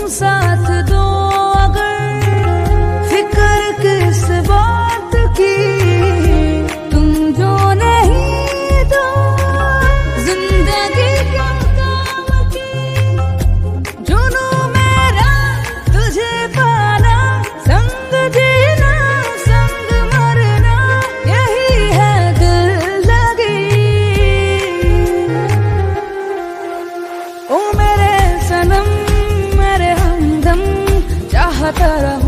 साथ दो अगर, फिक्र किस बात की, तुम जो नहीं तो जिंदगी क्या काम की। जुनू मेरा तुझे पाना, संग जीना संग मरना, यही है दिल लगी। ओ मेरे सनम मेरे हमदम, चाहता रहूं